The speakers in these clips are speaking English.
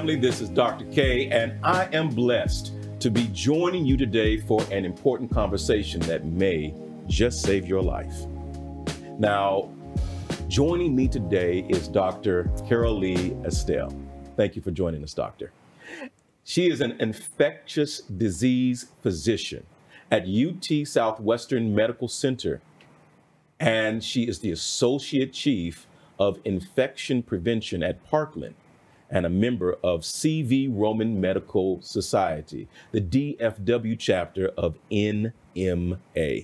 family. This is Dr. K, and I am blessed to be joining you today for an important conversation that may just save your life. Now, joining me today is Dr. Carol Lee Estelle. Thank you for joining us, Doctor. She is an infectious disease physician at UT Southwestern Medical Center, and she is the Associate Chief of Infection Prevention at Parkland and a member of CV Roman Medical Society, the DFW chapter of NMA.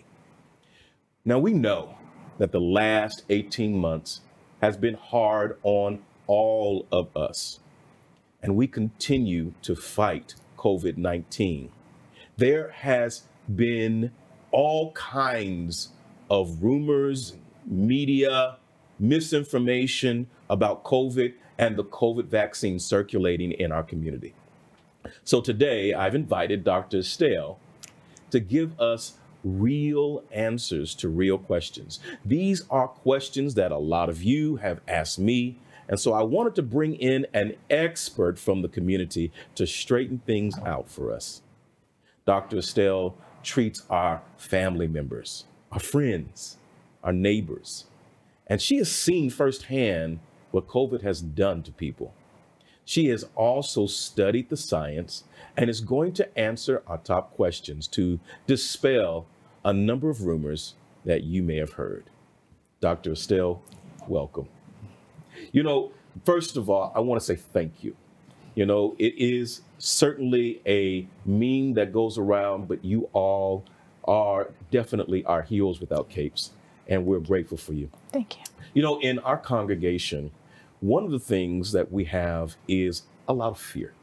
Now, we know that the last 18 months has been hard on all of us, and we continue to fight COVID-19. There has been all kinds of rumors, media, misinformation about COVID and the COVID vaccine circulating in our community. So today I've invited Dr. Estelle to give us real answers to real questions. These are questions that a lot of you have asked me, and so I wanted to bring in an expert from the community to straighten things out for us. Dr. Estelle treats our family members, our friends, our neighbors, and she has seen firsthand what COVID has done to people. She has also studied the science and is going to answer our top questions to dispel a number of rumors that you may have heard. Dr. Estelle, welcome. You know, first of all, I want to say thank you. You know, it is certainly a meme that goes around, but you all are definitely our heroes without capes, and we're grateful for you. Thank you. You know, in our congregation, one of the things that we have is a lot of fear.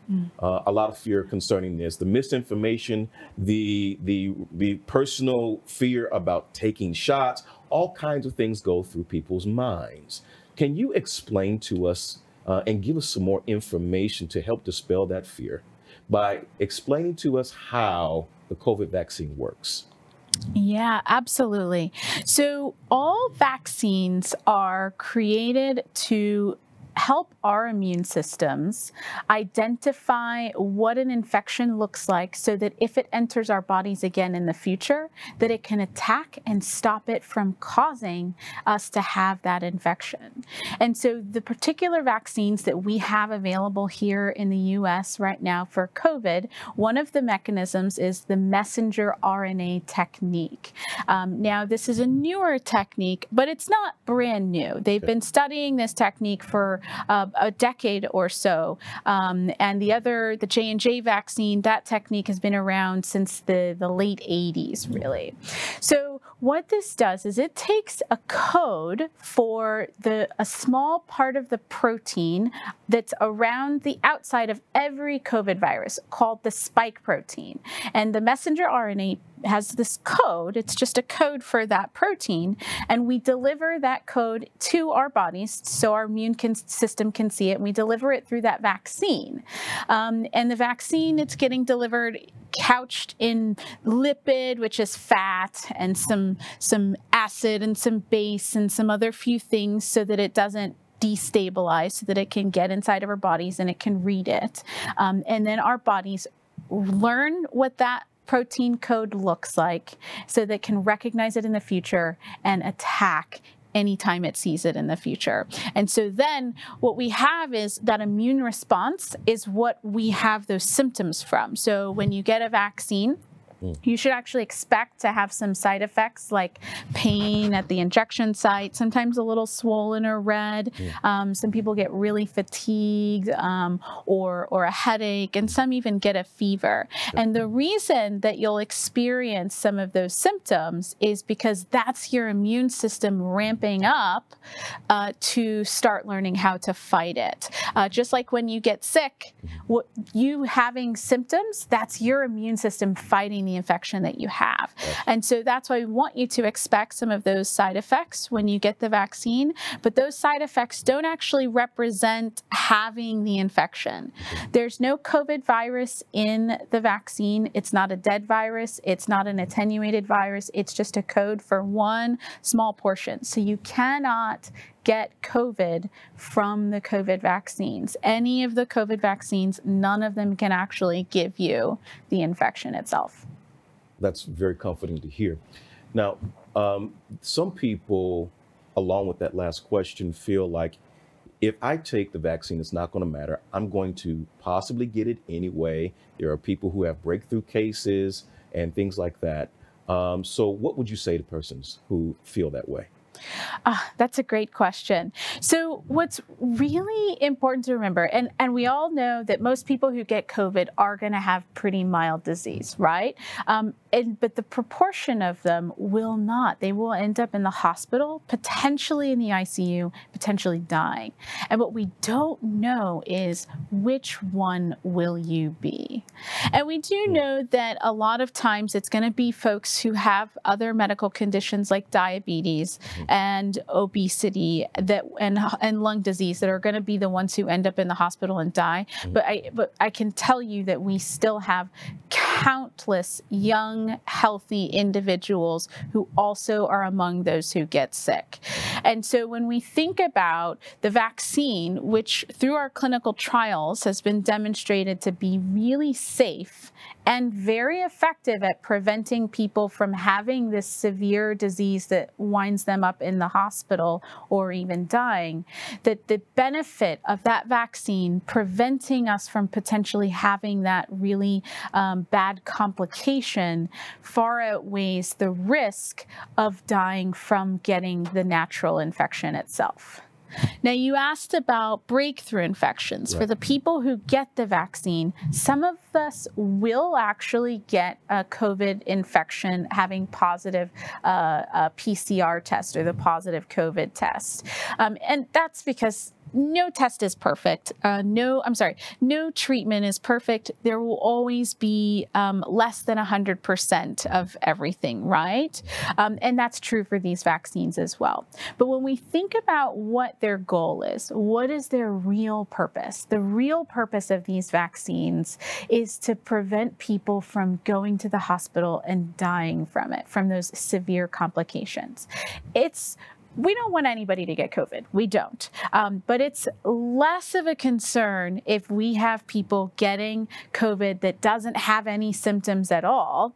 A lot of fear concerning this, the misinformation, the personal fear about taking shots, all kinds of things go through people's minds. Can you explain to us and give us some more information to help dispel that fear by explaining to us how the COVID vaccine works? Yeah, absolutely. So all vaccines are created to help our immune systems identify what an infection looks like so that if it enters our bodies again in the future, that it can attack and stop it from causing us to have that infection. And so the particular vaccines that we have available here in the US right now for COVID, one of the mechanisms is the messenger RNA technique. Now, this is a newer technique, but it's not brand new. They've been studying this technique for a decade or so. And the J&J vaccine, that technique has been around since the late 80s, really. So what this does is it takes a code for a small part of the protein that's around the outside of every COVID virus called the spike protein. And the messenger RNA has this code. It's just a code for that protein, and we deliver that code to our bodies so our immune system can see it, and we deliver it through that vaccine. And the vaccine, it's getting delivered couched in lipid, which is fat, and some acid and some base and some other few things so that it doesn't destabilize, so that it can get inside of our bodies and it can read it. And then our bodies learn what that protein code looks like so that it can recognize it in the future and attack anytime it sees it in the future. And so then what we have is that immune response is what we have those symptoms from. So when you get a vaccine, you should actually expect to have some side effects like pain at the injection site, sometimes a little swollen or red. Some people get really fatigued or a headache, and some even get a fever. And the reason that you'll experience some of those symptoms is because that's your immune system ramping up to start learning how to fight it. Just like when you get sick, you having symptoms, that's your immune system fighting the infection that you have. And so that's why we want you to expect some of those side effects when you get the vaccine, but those side effects don't actually represent having the infection. There's no COVID virus in the vaccine. It's not a dead virus. It's not an attenuated virus. It's just a code for one small portion. So you cannot get COVID from the COVID vaccines. Any of the COVID vaccines, none of them can actually give you the infection itself. That's very comforting to hear. Now, some people, along with that last question, feel like if I take the vaccine, it's not going to matter. I'm going to possibly get it anyway. There are people who have breakthrough cases and things like that. So what would you say to persons who feel that way? That's a great question. So what's really important to remember, and we all know that most people who get COVID are going to have pretty mild disease, right? But the proportion of them will not. They will end up in the hospital, potentially in the ICU, potentially dying. And what we don't know is which one will you be? And we do know that a lot of times it's going to be folks who have other medical conditions like diabetes and obesity and lung disease that are going to be the ones who end up in the hospital and die. But I can tell you that we still have countless young, healthy individuals who also are among those who get sick. And so when we think about the vaccine, which through our clinical trials has been demonstrated to be really safe and very effective at preventing people from having this severe disease that winds them up in the hospital or even dying, that the benefit of that vaccine preventing us from potentially having that really bad complication far outweighs the risk of dying from getting the natural infection itself. Now, you asked about breakthrough infections. Right. For the people who get the vaccine, some of us will actually get a COVID infection having positive PCR test or the positive COVID test. And that's because no test is perfect. No treatment is perfect. There will always be less than 100% of everything, right? And that's true for these vaccines as well. But when we think about what their goal is, what is their real purpose? The real purpose of these vaccines is to prevent people from going to the hospital and dying from it, from those severe complications. We don't want anybody to get COVID. We don't. But it's less of a concern if we have people getting COVID that doesn't have any symptoms at all,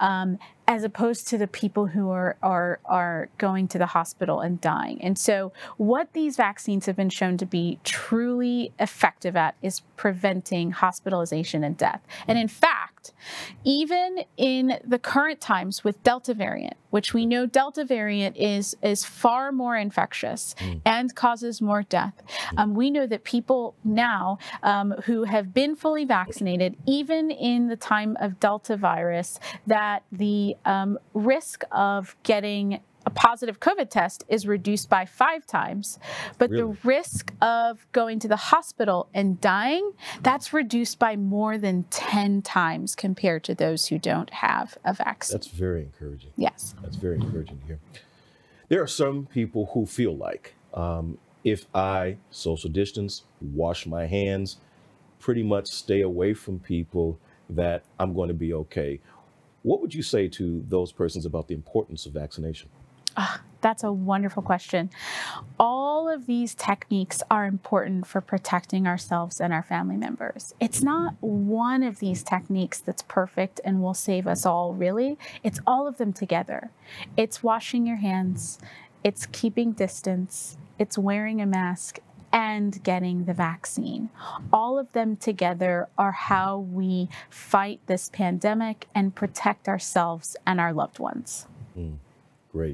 as opposed to the people who are going to the hospital and dying. And so what these vaccines have been shown to be truly effective at is preventing hospitalization and death. And in fact, even in the current times with Delta variant, which we know Delta variant is far more infectious and causes more death, we know that people now who have been fully vaccinated, even in the time of Delta virus, that the risk of getting a positive COVID test is reduced by 5 times, but the risk of going to the hospital and dying, that's reduced by more than 10 times compared to those who don't have a vaccine. That's very encouraging. Yes. That's very encouraging to hear. There are some people who feel like if I social distance, wash my hands, pretty much stay away from people, that I'm going to be okay. What would you say to those persons about the importance of vaccination? That's a wonderful question. All of these techniques are important for protecting ourselves and our family members. It's not one of these techniques that's perfect and will save us all, really. It's all of them together. It's washing your hands, it's keeping distance, it's wearing a mask, and getting the vaccine. All of them together are how we fight this pandemic and protect ourselves and our loved ones. Great.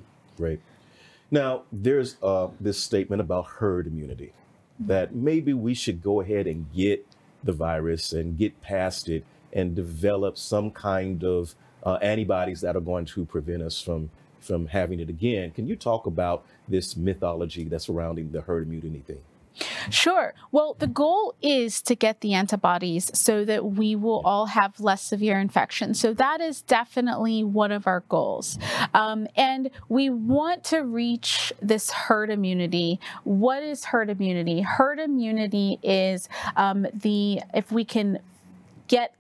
Now, there's this statement about herd immunity, that maybe we should go ahead and get the virus and get past it and develop some kind of antibodies that are going to prevent us from having it again. Can you talk about this mythology that's surrounding the herd immunity thing? Sure. Well, the goal is to get the antibodies so that we will all have less severe infection. So that is definitely one of our goals. And we want to reach this herd immunity. What is herd immunity? Herd immunity is if we can get the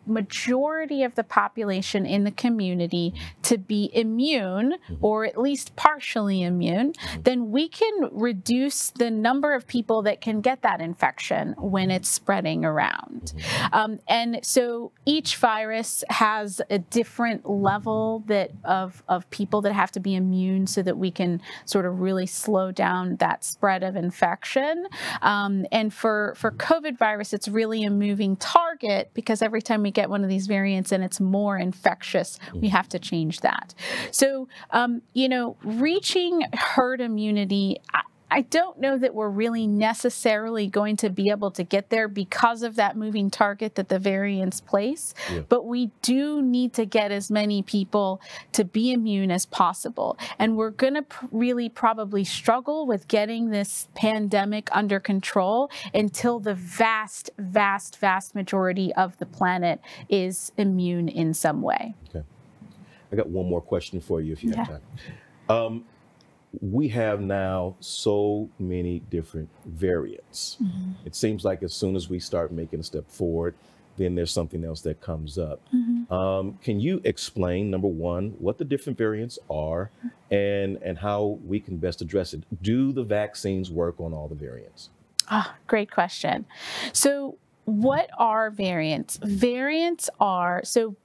majority of the population in the community to be immune, or at least partially immune, then we can reduce the number of people that can get that infection when it's spreading around. And so each virus has a different level of people that have to be immune so that we can sort of really slow down that spread of infection. And for COVID virus, it's really a moving target, because every time we get one of these variants and it's more infectious, we have to change that. So, reaching herd immunity, I don't know that we're really necessarily going to be able to get there because of that moving target that the variants place, but we do need to get as many people to be immune as possible. And we're going to really probably struggle with getting this pandemic under control until the vast, vast, vast majority of the planet is immune in some way. Okay. I got one more question for you if you have time. We have now so many different variants. It seems like as soon as we start making a step forward, then there's something else that comes up. Can you explain, number one, what the different variants are and how we can best address it? Do the vaccines work on all the variants? Great question. So what are variants? Variants are,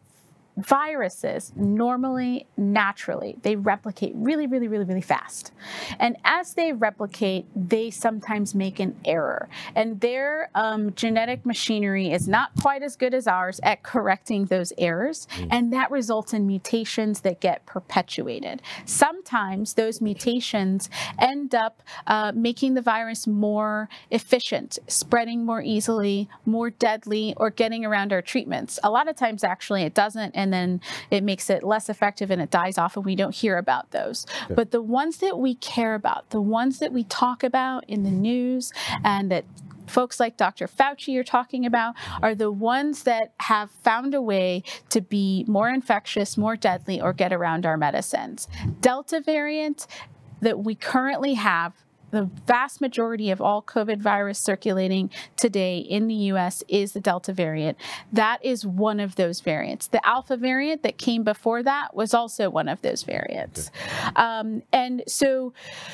viruses normally, naturally, they replicate really, really, really, really fast. And as they replicate, they sometimes make an error. And their genetic machinery is not quite as good as ours at correcting those errors. And that results in mutations that get perpetuated. Sometimes those mutations end up making the virus more efficient, spreading more easily, more deadly, or getting around our treatments. A lot of times, actually, it doesn't. And then it makes it less effective and it dies off, and we don't hear about those. But the ones that we care about, the ones that we talk about in the news and that folks like Dr. Fauci are talking about, are the ones that have found a way to be more infectious, more deadly, or get around our medicines. Delta variant that we currently have, the vast majority of all COVID virus circulating today in the US is the Delta variant. That is one of those variants. The Alpha variant that came before that was also one of those variants. And so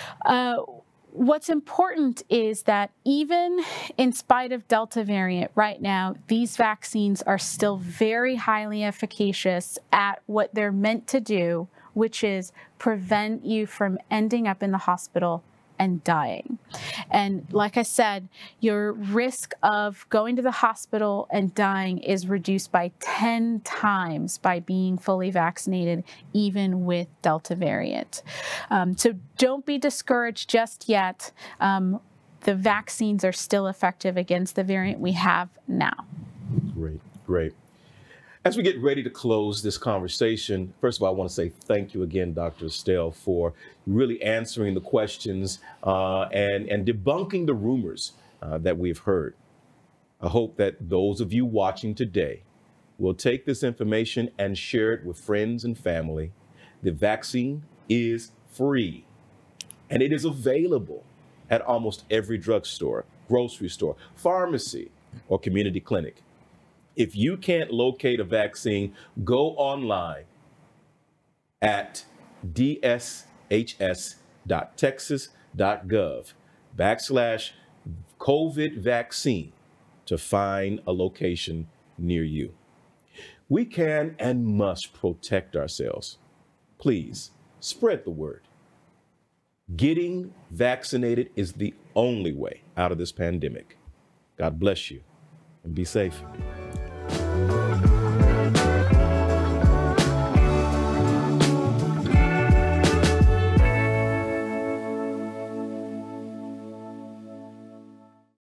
what's important is that even in spite of Delta variant right now, these vaccines are still very highly efficacious at what they're meant to do, which is prevent you from ending up in the hospital and dying. And like I said, your risk of going to the hospital and dying is reduced by 10 times by being fully vaccinated, even with Delta variant. So don't be discouraged just yet. The vaccines are still effective against the variant we have now. Great, great. As we get ready to close this conversation, first of all, I want to say thank you again, Dr. Estelle, for really answering the questions and debunking the rumors that we've heard. I hope that those of you watching today will take this information and share it with friends and family. The vaccine is free, and it is available at almost every drugstore, grocery store, pharmacy, or community clinic. If you can't locate a vaccine, go online at dshs.texas.gov/COVID vaccine to find a location near you. We can and must protect ourselves. Please spread the word. Getting vaccinated is the only way out of this pandemic. God bless you and be safe.